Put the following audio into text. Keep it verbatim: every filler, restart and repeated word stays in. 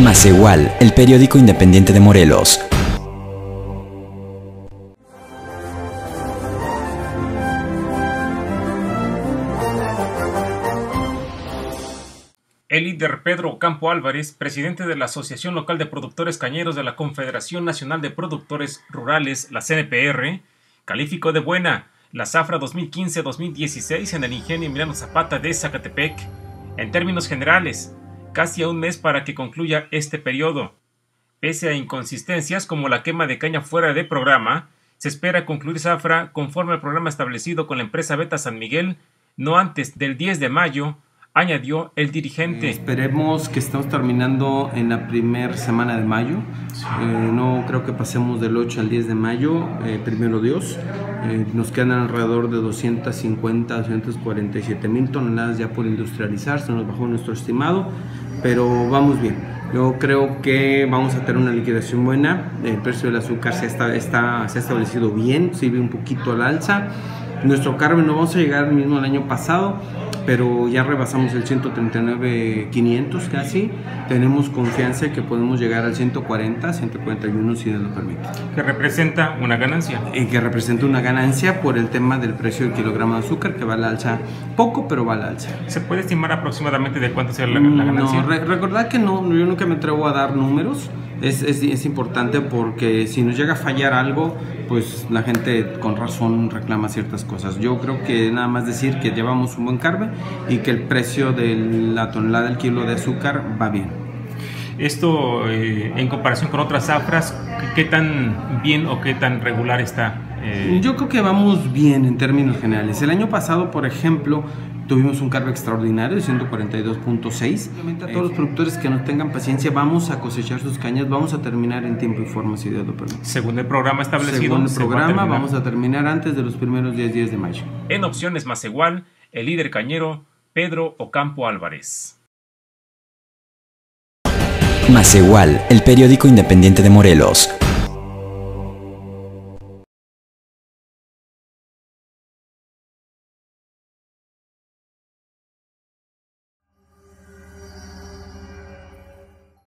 Macehual, el periódico independiente de Morelos. El líder Pedro Ocampo Álvarez, presidente de la Asociación Local de Productores Cañeros de la Confederación Nacional de Productores Rurales, la C N P R, calificó de buena la zafra dos mil quince dos mil dieciséis en el ingenio Emiliano Zapata de Zacatepec. En términos generales, casi a un mes para que concluya este periodo. Pese a inconsistencias como la quema de caña fuera de programa, se espera concluir zafra conforme al programa establecido con la empresa Beta San Miguel, no antes del diez de mayo, añadió el dirigente. Eh, esperemos que estemos terminando en la primera semana de mayo. Eh, no creo que pasemos del ocho al diez de mayo, eh, primero Dios. Eh, nos quedan alrededor de doscientas cincuenta a doscientas cuarenta y siete mil toneladas ya por industrializar, se nos bajó nuestro estimado, pero vamos bien. Yo creo que vamos a tener una liquidación buena. El precio del azúcar se, está, está, se ha establecido bien, sirve un poquito al alza. Nuestro Carmen no vamos a llegar al mismo el año pasado, pero ya rebasamos el ciento treinta y nueve mil quinientos casi. Tenemos confianza en que podemos llegar al ciento cuarenta, ciento cuarenta y uno si Dios lo permite. Que representa una ganancia. Y que representa una ganancia por el tema del precio del kilogramo de azúcar, que va al alza poco, pero va al alza. ¿Se puede estimar aproximadamente de cuánto será la, la ganancia? No, re recordad que no, yo nunca me atrevo a dar números. Es, es, es importante porque si nos llega a fallar algo, pues la gente con razón reclama ciertas cosas. Yo creo que nada más decir que llevamos un buen carbe y que el precio de la tonelada del kilo de azúcar va bien. Esto eh, en comparación con otras zafras, ¿qué tan bien o qué tan regular está? Eh... Yo creo que vamos bien en términos generales. El año pasado, por ejemplo, tuvimos un carbe extraordinario de ciento cuarenta y dos punto seis. Obviamente a todos los productores que nos tengan paciencia, vamos a cosechar sus cañas, vamos a terminar en tiempo y forma, si Dios lo permite. Según el programa establecido. Según el programa, va a vamos a terminar antes de los primeros diez días de mayo. En Opciones Macehual, el líder cañero Pedro Ocampo Álvarez. Macehual, el periódico independiente de Morelos.